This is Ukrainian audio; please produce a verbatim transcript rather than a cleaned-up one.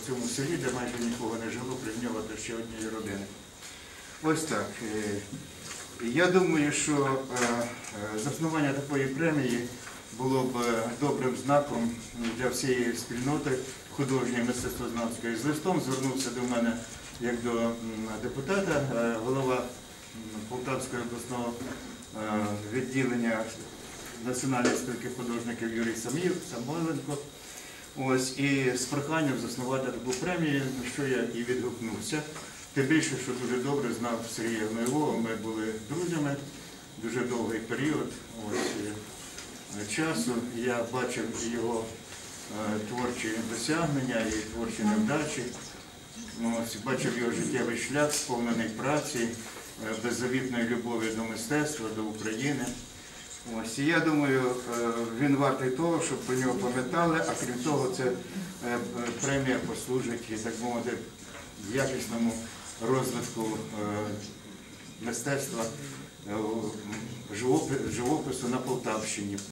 цьому селі, де майже нікого не жило, крім нього та ще однієї родини. Ось так. Я думаю, що заснування такої премії було б добрим знаком для всієї спільноти художньої мистецтвознавської. З листом звернувся до мене як до депутата, голова Полтавського обласного відділення Національної спілки художників Юрій Самойленко. Ось, і з проханням заснувати таку премію, на що я і відгукнувся. Тим більше, що дуже добре знав Сергія Гноєвого, ми були друзями дуже довгий період ось, часу. Я бачив його е, творчі досягнення і творчі невдачі. Ось, бачив його життєвий шлях, сповнений праці, е, беззавітної любові до мистецтва, до України. Ось, і я думаю, е, він вартий того, щоб про нього пам'ятали, а крім того, це е, премія послужить, так мовити, якісному розвитку мистецтва живопису на Полтавщині.